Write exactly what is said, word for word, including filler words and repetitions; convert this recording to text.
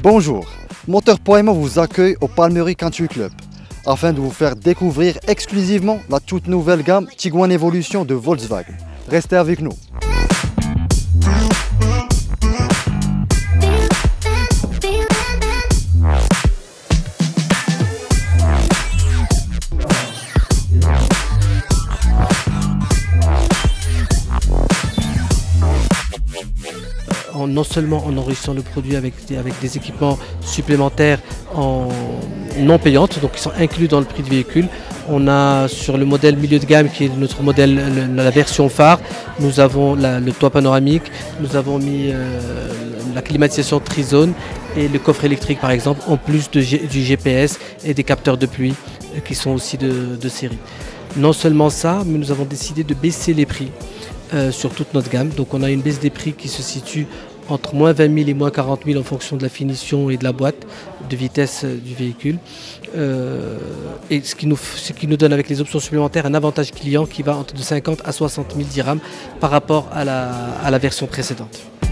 Bonjour, Moteur point M vous accueille au Palmery Country Club afin de vous faire découvrir exclusivement la toute nouvelle gamme Tiguan Evolution de Volkswagen. Restez avec nous. Non seulement en enrichissant le produit avec des, avec des équipements supplémentaires en non payantes, donc qui sont inclus dans le prix du véhicule. On a sur le modèle milieu de gamme qui est notre modèle, le, la version phare, nous avons la, le toit panoramique, nous avons mis euh, la climatisation trizone et le coffre électrique par exemple, en plus de G, du G P S et des capteurs de pluie euh, qui sont aussi de, de série. Non seulement ça, mais nous avons décidé de baisser les prix euh, sur toute notre gamme. Donc on a une baisse des prix qui se situe entre moins vingt mille et moins quarante mille en fonction de la finition et de la boîte de vitesse du véhicule. Euh, et ce qui, nous, ce qui nous donne avec les options supplémentaires un avantage client qui va entre de cinquante à soixante mille dirhams par rapport à la, à la version précédente.